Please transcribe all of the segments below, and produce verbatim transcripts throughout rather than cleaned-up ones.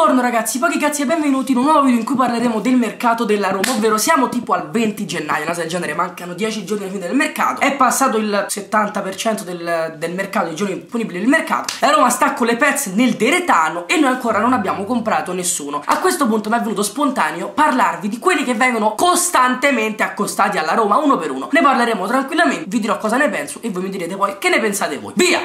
Buongiorno ragazzi, pochi cazzi e benvenuti in un nuovo video in cui parleremo del mercato della Roma. Ovvero siamo tipo al venti gennaio, una cosa del genere, mancano dieci giorni alla fine del mercato. È passato il settanta per cento del, del mercato, dei giorni disponibili del mercato. La Roma sta con le pezze nel deretano e noi ancora non abbiamo comprato nessuno. A questo punto mi è venuto spontaneo parlarvi di quelli che vengono costantemente accostati alla Roma, uno per uno. Ne parleremo tranquillamente, vi dirò cosa ne penso e voi mi direte poi che ne pensate voi. Via!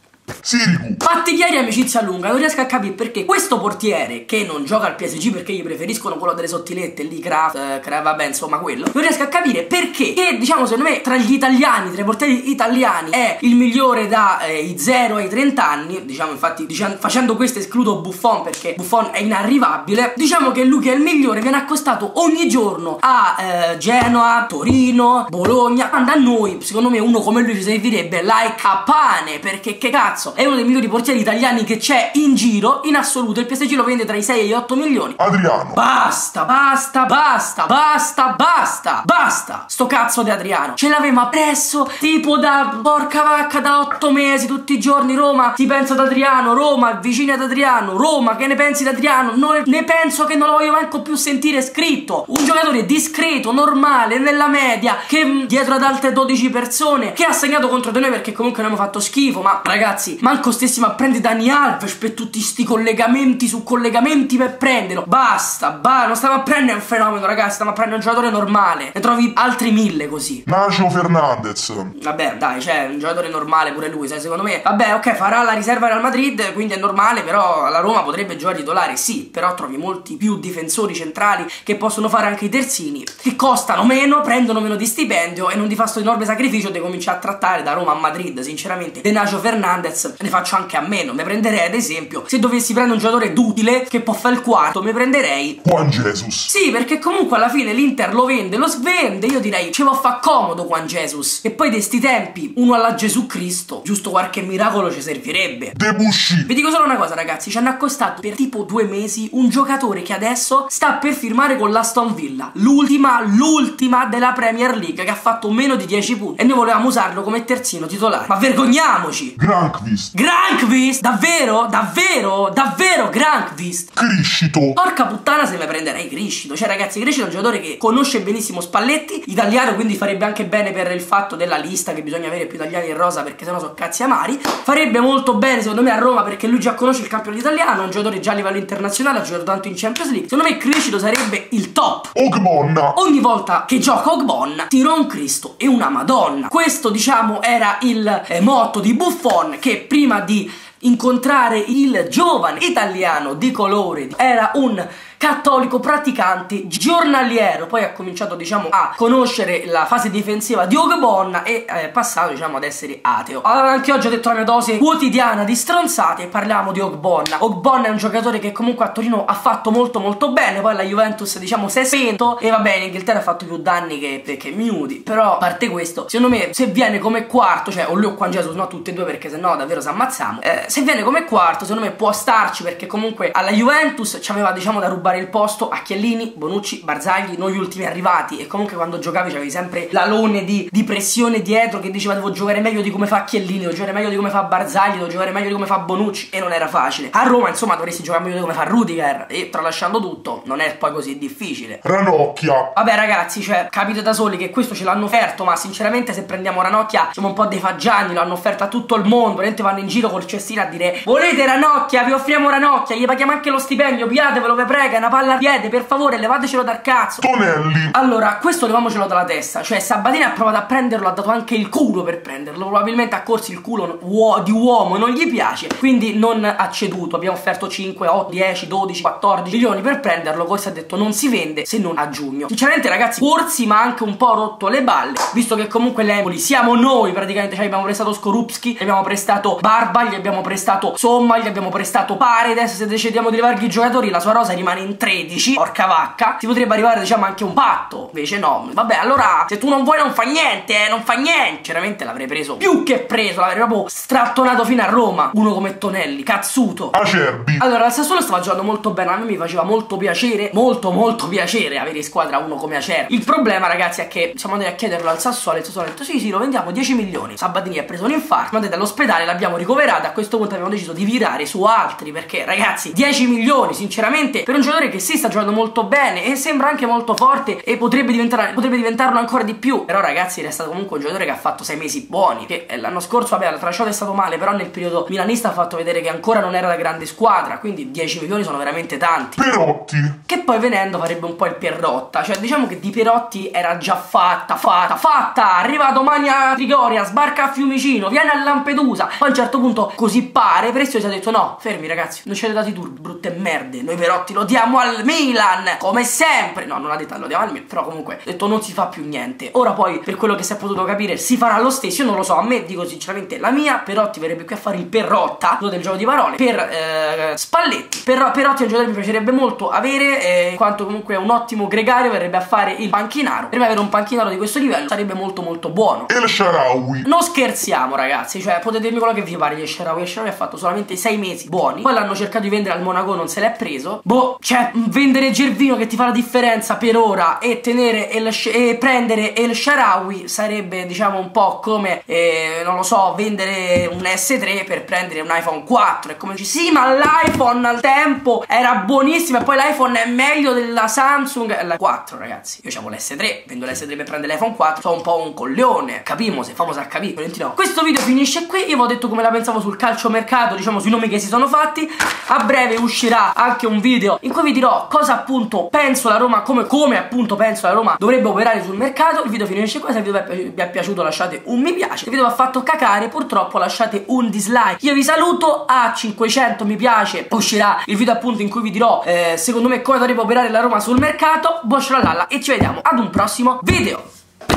Sirigu. Fatti chiari, amicizia lunga, non riesco a capire perché questo portiere che non gioca al P S G perché gli preferiscono quello delle sottilette lì, Kraft, eh, Kraft, vabbè insomma quello. Non riesco a capire perché che diciamo secondo me tra gli italiani, tra i portieri italiani è il migliore dai eh, zero ai trenta anni. Diciamo infatti diciamo, facendo questo escludo Buffon perché Buffon è inarrivabile. Diciamo che lui che è il migliore viene accostato ogni giorno a eh, Genoa, Torino, Bologna. Quando a noi secondo me uno come lui ci servirebbe like a pane, perché che cazzo è uno dei migliori portieri italiani che c'è in giro in assoluto. Il P S G lo vende tra i sei e gli otto milioni. Adriano. Basta, basta, basta, basta, basta, basta. Sto cazzo di Adriano ce l'avevamo appresso tipo da porca vacca da otto mesi, tutti i giorni. Roma, si pensa ad Adriano, Roma, vicini ad Adriano, Roma, che ne pensi di Adriano? Non ne penso che non lo voglio manco più sentire scritto. Un giocatore discreto, normale, nella media, che dietro ad altre dodici persone, che ha segnato contro di noi perché comunque non abbiamo fatto schifo. Ma ragazzi, manco stessimo a prendere Dani Alves per tutti sti collegamenti su collegamenti per prenderlo. Basta, basta, non stiamo a prendere un fenomeno, ragazzi, stiamo a prendere un giocatore normale. Ne trovi altri mille così. Nacho Fernandez. Vabbè, dai, cioè, un giocatore normale pure lui, sai, secondo me. Vabbè, ok, farà la riserva Real Madrid, quindi è normale, però la Roma potrebbe giocare titolare, sì. Però trovi molti più difensori centrali che possono fare anche i terzini, che costano meno, prendono meno di stipendio e non ti fa sto enorme sacrificio di cominciare a trattare da Roma a Madrid. Sinceramente, De Nacho Fernandez ne faccio anche a meno. Mi prenderei ad esempio, se dovessi prendere un giocatore d'utile che può fare il quarto, mi prenderei Juan Jesus. Sì, perché comunque alla fine l'Inter lo vende, lo svende. Io direi ci può far comodo Juan Jesus. E poi di sti tempi uno alla Gesù Cristo, giusto qualche miracolo ci servirebbe. Debussy. Vi dico solo una cosa ragazzi, ci hanno accostato per tipo due mesi un giocatore che adesso sta per firmare con l'Aston Villa, l'ultima, l'ultima della Premier League, che ha fatto meno di dieci punti e noi volevamo usarlo come terzino titolare. Ma vergogniamoci. Grankvist. Grankvist? Davvero? Davvero? Davvero Grankvist? Criscito. Porca puttana se mi prenderei Criscito. Cioè ragazzi, Criscito è un giocatore che conosce benissimo Spalletti, italiano, quindi farebbe anche bene per il fatto della lista, che bisogna avere più italiani in rosa perché sennò sono cazzi amari. Farebbe molto bene secondo me a Roma perché lui già conosce il campionato italiano, è un giocatore già a livello internazionale, ha giocato tanto in Champions League. Secondo me Criscito sarebbe il top. Ogbonna. Ogni volta che gioca Ogbonna tiro un Cristo e una Madonna. Questo diciamo era il eh, motto di Buffon, che prima di incontrare il giovane italiano di colore era un cattolico praticante giornaliero. Poi ha cominciato diciamo a conoscere la fase difensiva di Ogbonna e è passato diciamo ad essere ateo. Allora anche oggi ho detto la mia dose quotidiana di stronzate e parliamo di Ogbonna. Ogbonna è un giocatore che comunque a Torino ha fatto molto molto bene, poi la Juventus diciamo si è spento e va bene, in Inghilterra ha fatto più danni che, che minuti. Però a parte questo, secondo me se viene come quarto, cioè o lui o Juan Jesus, no tutti e due perché sennò davvero si ammazziamo, eh, se viene come quarto secondo me può starci, perché comunque alla Juventus ci aveva diciamo da rubare il posto a Chiellini, Bonucci, Barzagli, noi ultimi arrivati, e comunque quando giocavi c'avevi sempre l'alone di, di pressione dietro che diceva devo giocare meglio di come fa Chiellini, devo giocare meglio di come fa Barzagli, devo giocare meglio di come fa Bonucci, e non era facile. A Roma insomma dovresti giocare meglio di come fa Rudiger, e tralasciando tutto non è poi così difficile. Ranocchia. Vabbè ragazzi, cioè capite da soli che questo ce l'hanno offerto, ma sinceramente se prendiamo Ranocchia siamo un po' dei faggiani, l'hanno offerto a tutto il mondo, veramente vanno in giro col cestino a dire volete Ranocchia, vi offriamo Ranocchia, gli paghiamo anche lo stipendio, piatevelo, vi prega, una palla a piede, per favore, levatecelo dal cazzo. Tonelli. Allora, questo levamocelo dalla testa. Cioè, Sabatini ha provato a prenderlo, ha dato anche il culo per prenderlo. Probabilmente a corsi il culo uo di uomo non gli piace, quindi non ha ceduto. Abbiamo offerto cinque, otto, dieci, dodici, quattordici milioni per prenderlo. Corsi ha detto non si vende se non a giugno. Sinceramente ragazzi, Corsi mi ha anche un po' rotto le balle, visto che comunque l'Empoli siamo noi praticamente. Cioè, abbiamo prestato Skorupski, gli abbiamo prestato Barba, gli abbiamo prestato Somma, gli abbiamo prestato Paredes. Se decidiamo di levargli i giocatori la sua rosa rimane in tredici. Porca vacca, si potrebbe arrivare diciamo anche un patto, invece no. Vabbè, allora se tu non vuoi non fa niente, eh, non fa niente. Sinceramente l'avrei preso, più che preso, l'avrei proprio strattonato fino a Roma uno come Tonelli, cazzuto. Acerbi. Allora, il Sassuolo stava giocando molto bene, a me mi faceva molto piacere, molto molto piacere avere in squadra uno come Acerbi. Il problema ragazzi è che siamo andati a chiederlo al Sassuolo e il Sassuolo ha detto sì sì, lo vendiamo dieci milioni. Sabatini ha preso un infarto, siamo andati all'ospedale, l'abbiamo ricoverato, a questo certo punto abbiamo deciso di virare su altri, perché ragazzi dieci milioni sinceramente per un giocatore che sì sta giocando molto bene e sembra anche molto forte e potrebbe diventare potrebbe diventarlo ancora di più, però ragazzi resta comunque un giocatore che ha fatto sei mesi buoni, che l'anno scorso vabbè la trasciata è stato male, però nel periodo milanista ha fatto vedere che ancora non era la grande squadra, quindi dieci milioni sono veramente tanti. Perotti, che poi venendo farebbe un po' il Pierrotta, cioè diciamo che di Perotti era già fatta, fatta, fatta, arriva domani a Trigoria, sbarca a Fiumicino, viene a Lampedusa, poi a un certo punto così pare Prestio si è detto no, fermi ragazzi, non ce l'avete dati tu, brutte merde, noi Perotti lo diamo al Milan, come sempre, no non ha detto lo diamo al Milan, però comunque ha detto non si fa più niente, ora poi per quello che si è potuto capire si farà lo stesso, io non lo so, a me dico sinceramente la mia, Perotti verrebbe qui a fare il Perrotta, quello del gioco di parole, per eh, Spalletti, per, Perotti è un giocatore che mi piacerebbe molto avere, eh, in quanto comunque è un ottimo gregario, verrebbe a fare il panchinaro, per me avere un panchinaro di questo livello sarebbe molto molto buono. El Shaarawy, non scherziamo ragazzi, cioè potete dirmi quello che vi pare di El Shaarawy, El Shaarawy ha fatto solamente sei mesi buoni, poi l'hanno cercato di vendere al Monaco, non se l'è preso, boh, cioè vendere Gervinho che ti fa la differenza per ora e tenere El e prendere El Shaarawy sarebbe diciamo un po' come eh, non lo so, vendere un S tre per prendere un iPhone quattro, è come dici sì ma l'iPhone al tempo era buonissimo e poi l'iPhone è meglio della Samsung, la quattro ragazzi, io c'avevo l'S tre, vendo l'S tre per prendere l'iPhone quattro, sono un po' un coglione, capimo se famo a capire, no. Questo video finisce qui, io vi ho detto come la pensavo sul calciomercato, diciamo sui nomi che si sono fatti, a breve uscirà anche un video in cui vi dirò cosa appunto penso la Roma, come, come appunto penso la Roma dovrebbe operare sul mercato. Il video finisce qua, se il video vi è piaciuto lasciate un mi piace, se il video vi ha fatto cacare purtroppo lasciate un dislike, io vi saluto, a cinquecento mi piace uscirà il video appunto in cui vi dirò eh, secondo me come dovrebbe operare la Roma sul mercato, buon scialala e ci vediamo ad un prossimo video.